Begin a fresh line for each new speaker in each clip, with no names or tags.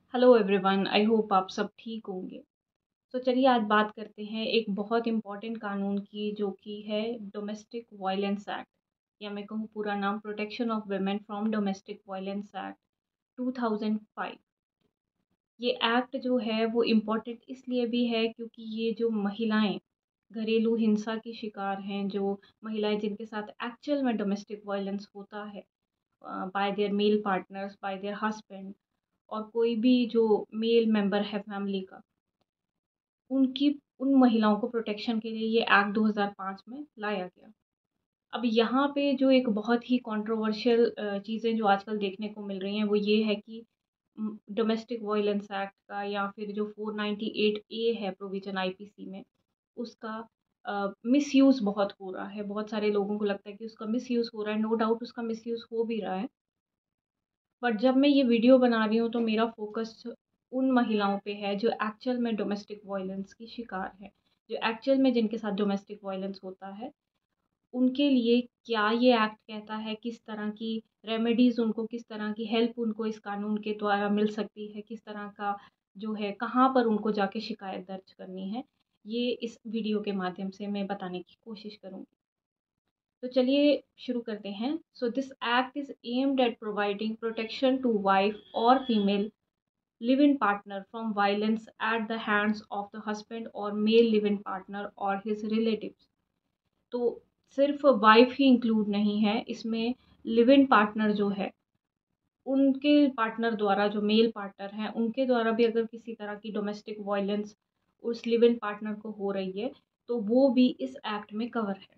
Hello everyone, I hope आप सब ठीक होंगे। तो चलिए आज बात करते हैं एक बहुत इम्पॉर्टेंट कानून की, जो कि है डोमेस्टिक वायलेंस एक्ट, या मैं कहूँ पूरा नाम protection of women from domestic violence act 2005। ये एक्ट जो है वो इम्पॉर्टेंट इसलिए भी है क्योंकि ये जो महिलाएं घरेलू हिंसा की शिकार हैं, जो महिलाएं जिनके साथ एक्चुअल में डोमेस्टिक वायलेंस होता है by their male partners, by their husband, और कोई भी जो मेल मेंबर है फैमिली का, उनकी उन महिलाओं को प्रोटेक्शन के लिए ये एक्ट 2005 में लाया गया। अब यहाँ पे जो एक बहुत ही कंट्रोवर्शियल चीज़ें जो आजकल देखने को मिल रही हैं वो ये है कि डोमेस्टिक वायलेंस एक्ट का, या फिर जो 498 ए है प्रोविजन आईपीसी में, उसका मिसयूज़ बहुत हो रहा है। बहुत सारे लोगों को लगता है कि उसका मिसयूज़ हो रहा है। नो डाउट उसका मिसयूज़ हो भी रहा है, बट जब मैं ये वीडियो बना रही हूँ तो मेरा फ़ोकस उन महिलाओं पे है जो एक्चुअल में डोमेस्टिक वायलेंस की शिकार है, जो एक्चुअल में जिनके साथ डोमेस्टिक वायलेंस होता है। उनके लिए क्या ये एक्ट कहता है, किस तरह की रेमेडीज़ उनको, किस तरह की हेल्प उनको इस कानून के द्वारा मिल सकती है, किस तरह का जो है कहाँ पर उनको जाके शिकायत दर्ज करनी है, ये इस वीडियो के माध्यम से मैं बताने की कोशिश करूँगी। तो चलिए शुरू करते हैं। So this act is aimed at providing protection to wife और female live in partner from violence at the hands of the husband और मेल लिव इन पार्टनर और हिज रिलेटिव्स। तो सिर्फ वाइफ ही इंक्लूड नहीं है इसमें, लिव इन पार्टनर जो है उनके पार्टनर द्वारा, जो मेल पार्टनर हैं उनके द्वारा भी अगर किसी तरह की डोमेस्टिक वायलेंस उस लिव इन पार्टनर को हो रही है तो वो भी इस एक्ट में कवर है।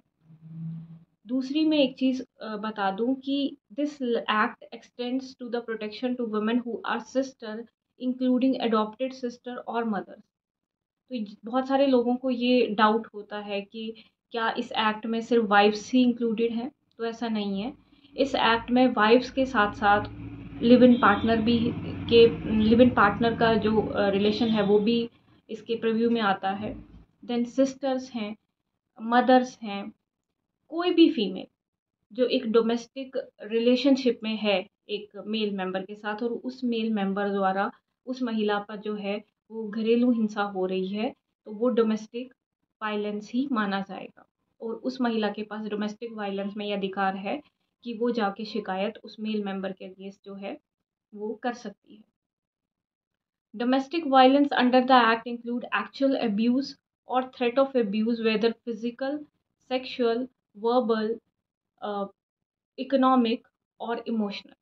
दूसरी मैं एक चीज़ बता दूं कि this act extends to the protection to women who are sister, including adopted sister और मदर्स। तो बहुत सारे लोगों को ये डाउट होता है कि क्या इस एक्ट में सिर्फ वाइफ्स ही इंक्लूडेड हैं, तो ऐसा नहीं है। इस एक्ट में वाइफ्स के साथ साथ लिव इन पार्टनर भी के लिव इन पार्टनर का जो रिलेशन है वो भी इसके प्रीव्यू में आता है। देन सिस्टर्स हैं, मदर्स हैं, कोई भी फीमेल जो एक डोमेस्टिक रिलेशनशिप में है एक मेल मेंबर के साथ, और उस मेल मेंबर द्वारा उस महिला पर जो है वो घरेलू हिंसा हो रही है, तो वो डोमेस्टिक वायलेंस ही माना जाएगा। और उस महिला के पास डोमेस्टिक वायलेंस में ये अधिकार है कि वो जाके शिकायत उस मेल मेंबर के अगेंस्ट जो है वो कर सकती है। Domestic violence under the act include actual abuse और threat of abuse, whether physical, sexual, verbal, economic और इमोशनल।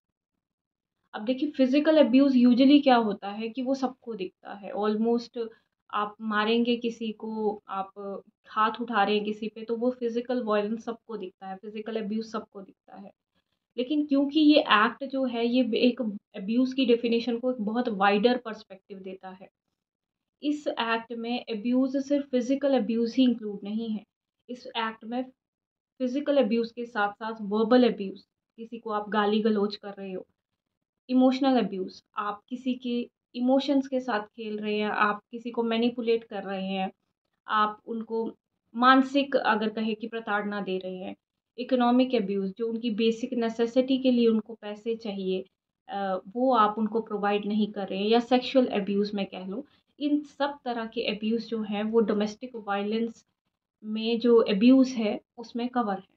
अब देखिए फिजिकल अब्यूज़ यूजुअली क्या होता है कि वो सबको दिखता है ऑलमोस्ट। आप मारेंगे किसी को, आप हाथ उठा रहे हैं किसी पे, तो वो फिजिकल वायलेंस सबको दिखता है, फिजिकल अब्यूज़ सबको दिखता है। लेकिन क्योंकि ये एक्ट जो है ये एक अब्यूज़ की डेफिनेशन को एक बहुत वाइडर पर्सपेक्टिव देता है। इस एक्ट में अब्यूज़ सिर्फ फिजिकल अब्यूज़ ही इंक्लूड नहीं है। इस एक्ट में फिजिकल अब्यूज़ के साथ साथ वर्बल अब्यूज़, किसी को आप गाली गलौज कर रहे हो, इमोशनल अब्यूज़, आप किसी के इमोशंस के साथ खेल रहे हैं, आप किसी को मैनिपुलेट कर रहे हैं, आप उनको मानसिक अगर कहें कि प्रताड़ना दे रहे हैं, इकोनॉमिक अब्यूज़, जो उनकी बेसिक नेसेसिटी के लिए उनको पैसे चाहिए, वो आप उनको प्रोवाइड नहीं कर रहे हैं, या सेक्सुअल अब्यूज़ में कह लो। इन सब तरह के अब्यूज़ जो हैं वो डोमेस्टिक वायलेंस में जो अब्यूज़ है उसमें कवर है।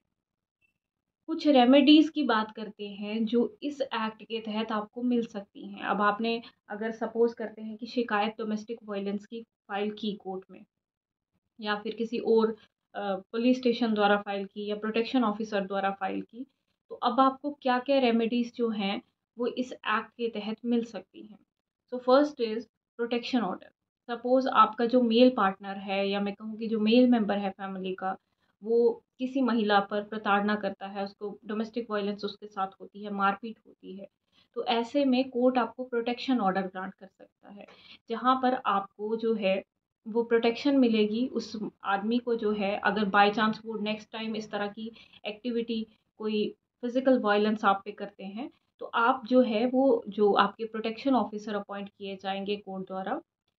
कुछ रेमेडीज़ की बात करते हैं जो इस एक्ट के तहत आपको मिल सकती हैं। अब आपने अगर सपोज़ करते हैं कि शिकायत डोमेस्टिक वायलेंस की फ़ाइल की कोर्ट में, या फिर किसी और पुलिस स्टेशन द्वारा फ़ाइल की, या प्रोटेक्शन ऑफ़िसर द्वारा फ़ाइल की, तो अब आपको क्या-क्या रेमेडीज़ जो हैं वो इस एक्ट के तहत मिल सकती हैं। So first is protection order. Suppose आपका जो मेल पार्टनर है, या मैं कहूँ कि जो मेल मेंबर है फैमिली का, वो किसी महिला पर प्रताड़ना करता है, उसको डोमेस्टिक वायलेंस उसके साथ होती है, मारपीट होती है, तो ऐसे में कोर्ट आपको प्रोटेक्शन ऑर्डर ग्रांट कर सकता है, जहाँ पर आपको जो है वो प्रोटेक्शन मिलेगी उस आदमी को, जो है अगर बाय चांस वो नेक्स्ट टाइम इस तरह की एक्टिविटी, कोई फिजिकल वायलेंस आप पे करते हैं, तो आप जो है वो जो आपके प्रोटेक्शन ऑफिसर अपॉइंट किए जाएंगे कोर्ट द्वारा,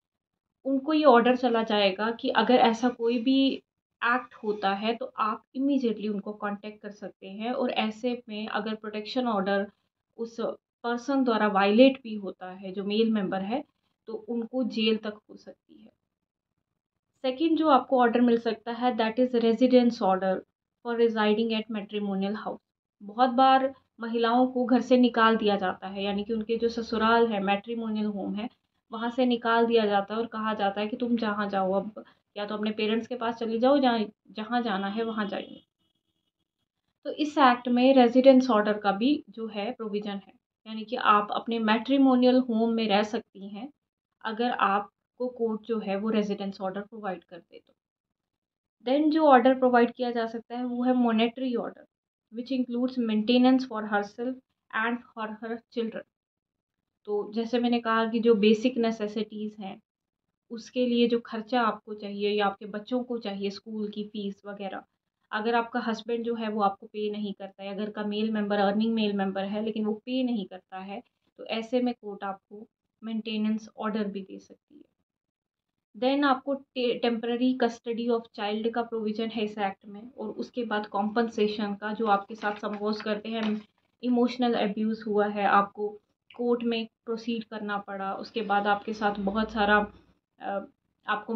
उनको ये ऑर्डर चला जाएगा कि अगर ऐसा कोई भी एक्ट होता है तो आप इमीडिएटली उनको कांटेक्ट कर सकते हैं। और ऐसे में अगर प्रोटेक्शन ऑर्डर उस पर्सन द्वारा वायलेट भी होता है, जो मेल मेंबर है, तो उनको जेल तक हो सकती है। सेकंड जो आपको ऑर्डर मिल सकता है that is residence order for residing at matrimonial house. बहुत बार महिलाओं को घर से निकाल दिया जाता है, यानी कि उनके जो ससुराल है, मैट्रिमोनियल होम है, वहाँ से निकाल दिया जाता है और कहा जाता है कि तुम जहाँ जाओ अब, या तो अपने पेरेंट्स के पास चली जाओ, जहाँ जहाँ जाना है वहाँ जाइए। तो इस एक्ट में रेजिडेंस ऑर्डर का भी जो है प्रोविज़न है, यानी कि आप अपने मैट्रिमोनियल होम में रह सकती हैं अगर आपको कोर्ट जो है वो रेजिडेंस ऑर्डर प्रोवाइड कर दे तो। देन जो ऑर्डर प्रोवाइड किया जा सकता है वो है monetary order, which includes maintenance for herself and for her children. तो जैसे मैंने कहा कि जो बेसिक नेसेसिटीज़ हैं, उसके लिए जो खर्चा आपको चाहिए या आपके बच्चों को चाहिए, स्कूल की फ़ीस वगैरह, अगर आपका हस्बैंड जो है वो आपको पे नहीं करता है, अगर का male member earning male member है लेकिन वो पे नहीं करता है, तो ऐसे में कोर्ट आपको मेंटेनेंस ऑर्डर भी दे सकती है। देन आपको टेम्पररी कस्टडी ऑफ चाइल्ड का प्रोविज़न है इस एक्ट में, और उसके बाद कॉम्पनसेशन का, जो आपके साथ सपोज़ करते हैं इमोशनल अब्यूज़ हुआ है, आपको कोर्ट में प्रोसीड करना पड़ा, उसके बाद आपके साथ बहुत सारा आपको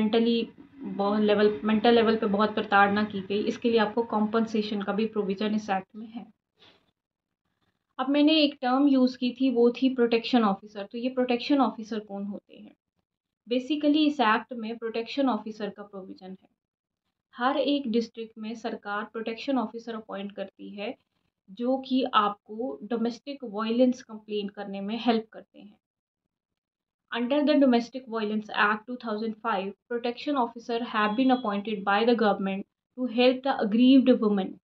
मेंटल लेवल पे बहुत प्रताड़ना की गई, इसके लिए आपको कॉम्पनसेशन का भी प्रोविज़न इस एक्ट में है। अब मैंने एक टर्म यूज़ की थी, वो थी प्रोटेक्शन ऑफिसर। तो ये प्रोटेक्शन ऑफिसर कौन होते हैं? बेसिकली इस एक्ट में प्रोटेक्शन ऑफिसर का प्रोविज़न है। हर एक डिस्ट्रिक्ट में सरकार प्रोटेक्शन ऑफिसर अपॉइंट करती है, जो कि आपको डोमेस्टिक वायलेंस कंप्लेंट करने में हेल्प करते हैं। Under the Domestic Violence Act 2005, protection officers have been appointed by the government to help the aggrieved woman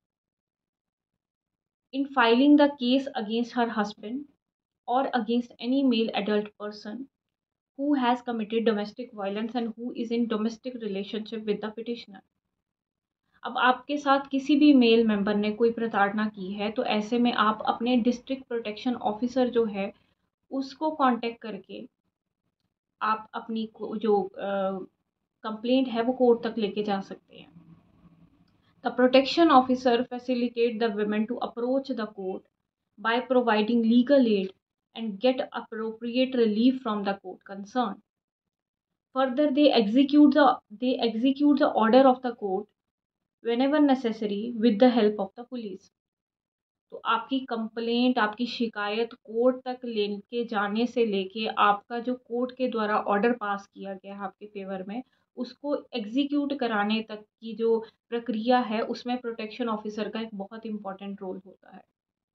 in filing the case against her husband or against any male adult person who has committed domestic violence and who is in domestic relationship with the petitioner. अब आपके साथ किसी भी male member ने कोई प्रताड़ना की है, तो ऐसे में आप अपने डिस्ट्रिक्ट प्रोटेक्शन ऑफिसर जो है उसको कांटेक्ट करके आप अपनी जो कंप्लेंट है वो कोर्ट तक लेके जा सकते हैं। The protection officer facilitate the women to approach the court by providing legal aid and get appropriate relief from the court concerned. Further, they execute the order of the court whenever necessary with the help of the police. तो आपकी complaint, आपकी शिकायत court तक लेके जाने से लेके आपका जो कोर्ट के द्वारा ऑर्डर पास किया गया है आपके फेवर में, उसको एग्जीक्यूट कराने तक की जो प्रक्रिया है, उसमें प्रोटेक्शन ऑफिसर का एक बहुत इम्पोर्टेंट रोल होता है।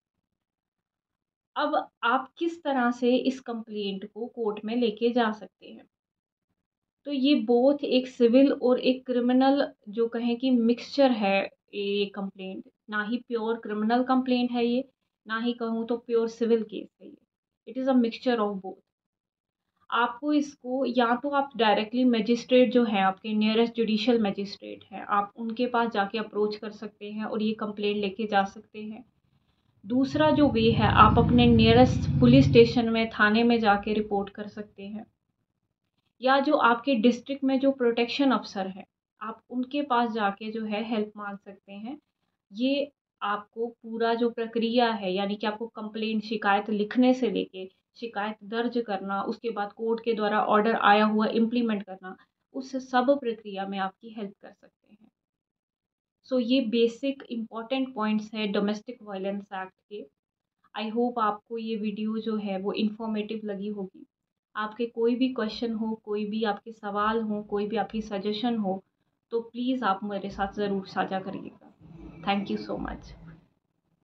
अब आप किस तरह से इस कंप्लेंट को कोर्ट में लेके जा सकते हैं? तो ये बोथ एक सिविल और एक क्रिमिनल, जो कहें कि मिक्सचर है ये कंप्लेंट। ना ही प्योर क्रिमिनल कंप्लेंट है ये, ना ही कहूँ तो प्योर सिविल केस है ये। It is a mixture of both. आपको इसको या तो आप डायरेक्टली मजिस्ट्रेट जो हैं, आपके नियरेस्ट जुडिशियल मजिस्ट्रेट हैं, आप उनके पास जाके अप्रोच कर सकते हैं और ये कंप्लेंट लेके जा सकते हैं। दूसरा जो वे है, आप अपने नियरेस्ट पुलिस स्टेशन में, थाने में जाके रिपोर्ट कर सकते हैं, या जो आपके डिस्ट्रिक्ट में जो प्रोटेक्शन अफसर है, आप उनके पास जाके जो है हेल्प मांग सकते हैं। ये आपको पूरा जो प्रक्रिया है, यानी कि आपको कंप्लेंट, शिकायत लिखने से लेके शिकायत दर्ज करना, उसके बाद कोर्ट के द्वारा ऑर्डर आया हुआ इम्प्लीमेंट करना, उस सब प्रक्रिया में आपकी हेल्प कर सकते हैं। सो ये बेसिक इम्पॉर्टेंट पॉइंट्स है डोमेस्टिक वायलेंस एक्ट के। आई होप आपको ये वीडियो जो है वो इन्फॉर्मेटिव लगी होगी। आपके कोई भी क्वेश्चन हो, कोई भी आपके सवाल हो, कोई भी आपकी सजेशन हो, तो प्लीज़ आप मेरे साथ ज़रूर साझा करिएगा। Thank you so much.